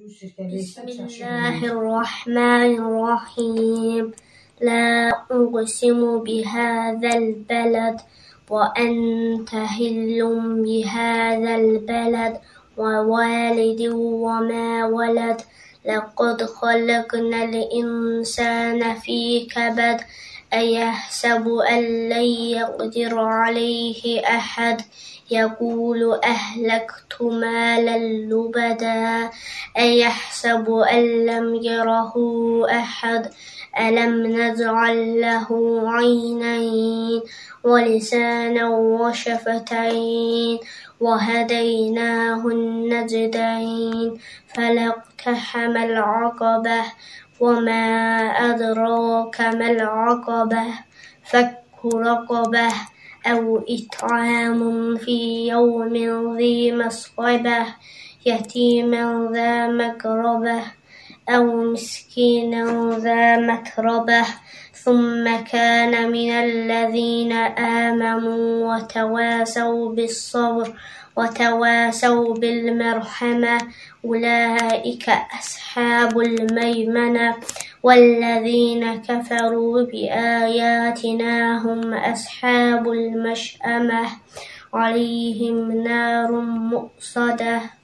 بسم الله الرحمن الرحيم. لا أقسم بهذا البلد وأنت حل بهذا البلد ووالد وما ولد. لقد خلقنا الإنسان في كبد. أيحسب أن لن يقدر عليه أحد. يقول أهلكت مالا لبدا. أيحسب أن لم يره أحد. ألم نجعل له عينين ولسانا وشفتين وهديناه النجدين. فلاقتحم العقبة وما أدراك ما العقبة. فك رقبة أو إطعام في يوم ذي مسغبة. يتيما ذا مقربة أو مسكينا ذا متربة. ثم كان من الذين آمنوا وتواصوا بالصبر وتواصوا بالمرحمة. أولئك أصحاب الميمنة. والذين كفروا بآياتنا هم أصحاب المشأمة. عليهم نار مؤصدة.